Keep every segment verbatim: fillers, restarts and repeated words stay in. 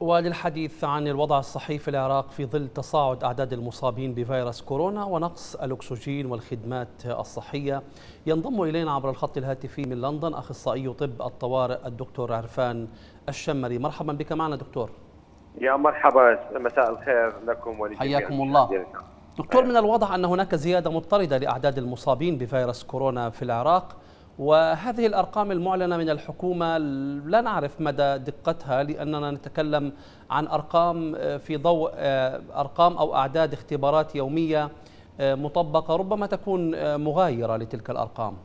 وللحديث عن الوضع الصحي في العراق في ظل تصاعد أعداد المصابين بفيروس كورونا ونقص الأكسجين والخدمات الصحية، ينضم إلينا عبر الخط الهاتفي من لندن أخصائي طب الطوارئ الدكتور عرفان الشمري. مرحبا بك معنا دكتور. يا مرحبا، مساء الخير لكم ولجميع حياكم الله. دكتور، من الواضح أن هناك زيادة مضطردة لأعداد المصابين بفيروس كورونا في العراق، وهذه الأرقام المعلنة من الحكومة لا نعرف مدى دقتها، لأننا نتكلم عن أرقام في ضوء أرقام أو أعداد اختبارات يومية مطبقة ربما تكون مغايرة لتلك الأرقام.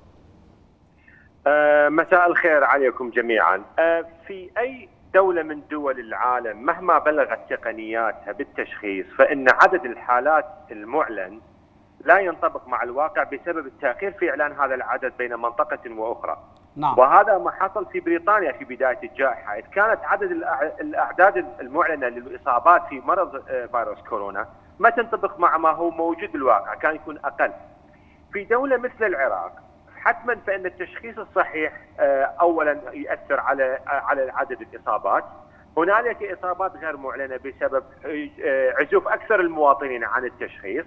مساء الخير عليكم جميعا. في أي دولة من دول العالم مهما بلغت تقنياتها بالتشخيص فإن عدد الحالات المعلن لا ينطبق مع الواقع بسبب التأخير في إعلان هذا العدد بين منطقة وأخرى. نعم. وهذا ما حصل في بريطانيا في بداية الجائحة، إذ كانت عدد الأعداد المعلنة للإصابات في مرض فيروس كورونا ما تنطبق مع ما هو موجود بالواقع، كان يكون أقل. في دولة مثل العراق حتما فإن التشخيص الصحيح أولا يؤثر على على عدد الإصابات. هنالك إصابات غير معلنة بسبب عزوف أكثر المواطنين عن التشخيص.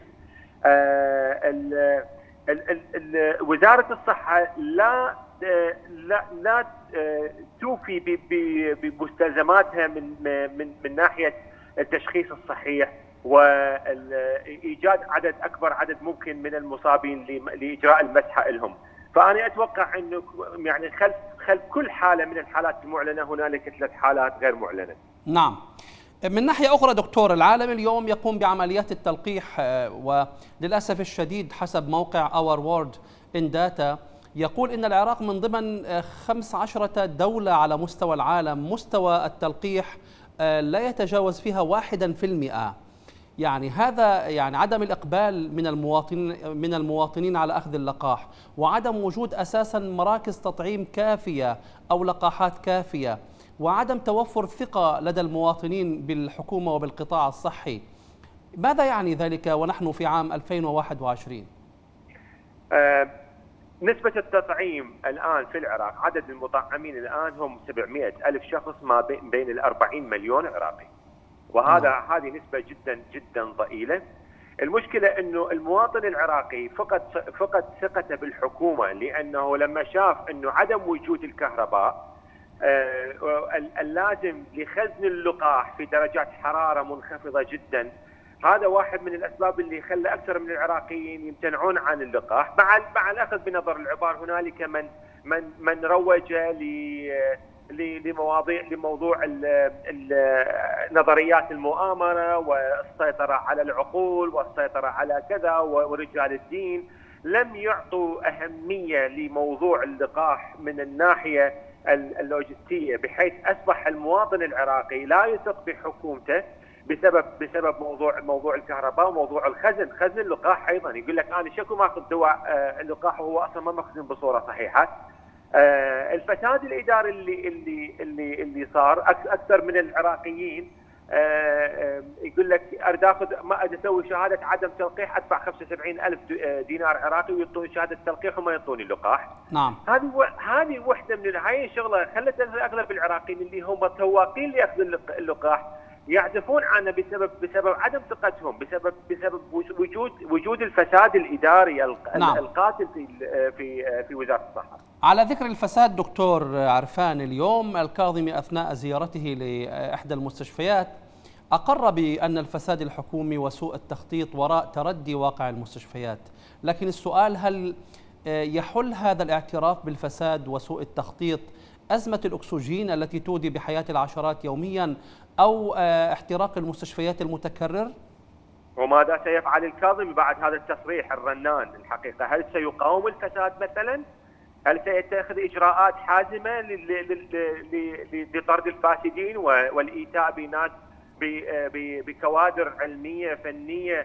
ال ال ال وزارة الصحة لا لا لا توفي بمستلزماتها من من من ناحية التشخيص الصحيح وإيجاد عدد أكبر عدد ممكن من المصابين لإجراء المسحة لهم. فأنا أتوقع أنه يعني خلف خلف كل حالة من الحالات المعلنة هنالك ثلاث حالات غير معلنة. نعم. من ناحية أخرى دكتور، العالم اليوم يقوم بعمليات التلقيح، وللأسف الشديد حسب موقع Our World in Data يقول إن العراق من ضمن خمس عشرة دولة على مستوى العالم مستوى التلقيح لا يتجاوز فيها واحدا في المئة. يعني هذا يعني عدم الإقبال من المواطنين من المواطنين على أخذ اللقاح، وعدم وجود أساسا مراكز تطعيم كافية أو لقاحات كافية، وعدم توفر ثقة لدى المواطنين بالحكومة وبالقطاع الصحي. ماذا يعني ذلك ونحن في عام ألفين وواحد وعشرين؟ آه نسبة التطعيم الآن في العراق، عدد المطعمين الآن هم سبعمئة ألف شخص ما بين الأربعين مليون عراقي، وهذا نعم. هذه نسبة جدا جدا ضئيلة. المشكلة أنه المواطن العراقي فقد فقد ثقته بالحكومة، لأنه لما شاف أنه عدم وجود الكهرباء اللازم لخزن اللقاح في درجات حرارة منخفضة جدا، هذا واحد من الأسباب اللي خلى أكثر من العراقيين يمتنعون عن اللقاح. مع مع الأخذ بنظر العبار هنالك من من من روج لمواضيع لموضوع نظريات المؤامرة والسيطرة على العقول والسيطرة على كذا ورجال الدين، لم يعطوا أهمية لموضوع اللقاح من الناحية اللوجستية، بحيث أصبح المواطن العراقي لا يثق بحكومته بسبب بسبب موضوع موضوع الكهرباء وموضوع الخزن، خزن اللقاح ايضا. يقول لك انا شكو ماخذ دواء اللقاح وهو اصلا ما مخزن بصوره صحيحه. الفساد الاداري اللي اللي اللي اللي صار، اكثر من العراقيين يقول لك اريد اخذ ما اريد اسوي شهاده عدم تلقيح ادفع خمسة وسبعين ألف دينار عراقي ويعطوني شهاده تلقيح وما يعطوني اللقاح. نعم. هذه هذه وحده من هاي الشغله خلت اغلب العراقيين اللي هم سواقين لاخذ اللقاح يعزفون عنه بسبب بسبب عدم ثقتهم، بسبب بسبب وجود وجود الفساد الاداري نعم. القاتل في في في وزاره الصحه. على ذكر الفساد دكتور عرفان، اليوم الكاظمي اثناء زيارته لاحدى المستشفيات اقر بان الفساد الحكومي وسوء التخطيط وراء تردي واقع المستشفيات، لكن السؤال هل يحل هذا الاعتراف بالفساد وسوء التخطيط أزمة الأكسجين التي تودي بحياة العشرات يوميا أو احتراق المستشفيات المتكرر؟ وماذا سيفعل الكاظمي بعد هذا التصريح الرنان الحقيقة؟ هل سيقاوم الفساد مثلا؟ هل سيتخذ إجراءات حازمة لطرد الفاسدين والإيتاء بناس بكوادر علمية فنية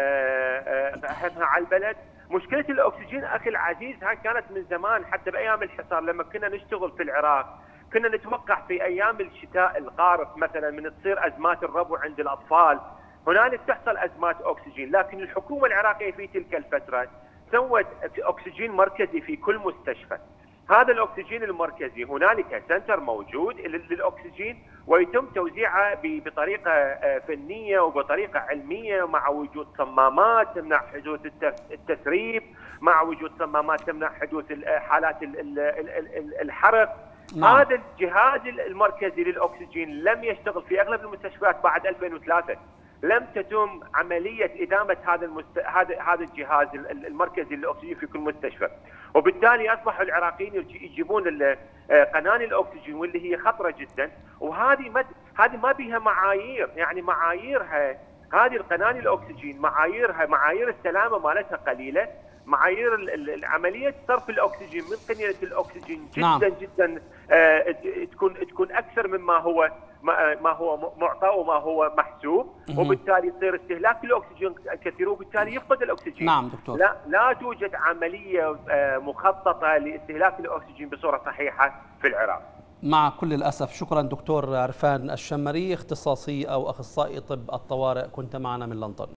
أخذها على البلد؟ مشكلة الأكسجين أخي العزيز هاي كانت من زمان، حتى بأيام الحصار لما كنا نشتغل في العراق كنا نتوقع في أيام الشتاء القارس مثلا من تصير أزمات الربو عند الأطفال، هنالك تحصل أزمات أكسجين، لكن الحكومة العراقية في تلك الفترة سوت أكسجين مركزي في كل مستشفى. هذا الأكسجين المركزي هنالك سنتر موجود للأكسجين، ويتم توزيعها بطريقه فنيه وبطريقه علميه، مع وجود صمامات تمنع حدوث التسريب، مع وجود صمامات تمنع حدوث حالات الحرق. نعم. هذا الجهاز المركزي للاكسجين لم يشتغل في اغلب المستشفيات بعد ألفين وثلاثة، لم تتم عمليه ادامه هذا المست... هذا هذا الجهاز المركزي للاكسجين في كل مستشفى، وبالتالي اصبحوا العراقيين يجيبون قناني الاكسجين واللي هي خطره جدا، وهذه ما هذه ما بها معايير، يعني معاييرها هذه القناني الاكسجين معاييرها معايير السلامه مالتها قليله، معايير عمليه صرف الاكسجين من قنينه الاكسجين جدا نعم. جدا آه تكون تكون اكثر مما هو ما هو معطى وما هو محسوب، وبالتالي يصير استهلاك الاكسجين كثير وبالتالي يفقد الاكسجين. نعم دكتور. لا لا توجد عمليه آه مخططه لاستهلاك الاكسجين بصوره صحيحه في العراق. مع كل الاسف. شكرا دكتور عرفان الشمري، اختصاصي او اخصائي طب الطوارئ، كنت معنا من لندن.